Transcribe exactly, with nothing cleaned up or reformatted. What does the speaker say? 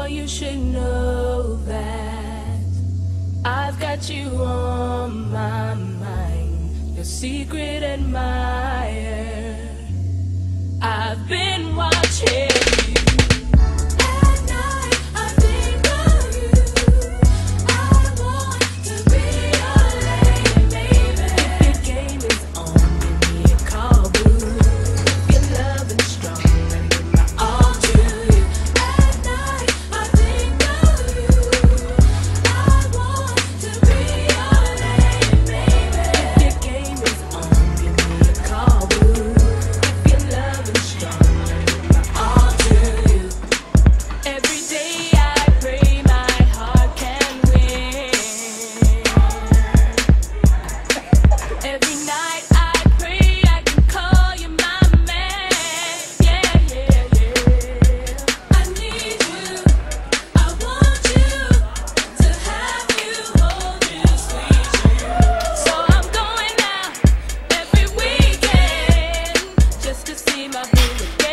Boy, you should know that I've got you on my mind, your secret admirer. I've been watching you. At night, I think of you. I want to be your lady, baby. If the game is on, give me a call, boo. If you're loving strong, let me give my all to you. At night, I think of you. I want to be your lady, baby. If the game is on, give me a call, boo. If you're loving strong, let me give my all to you. Every day I pray my heart can win. Every night I pray I can call you my man. Yeah, yeah, yeah. I need you. I want you to have you, hold you, squeeze you. So I'm going out every weekend just to see my baby.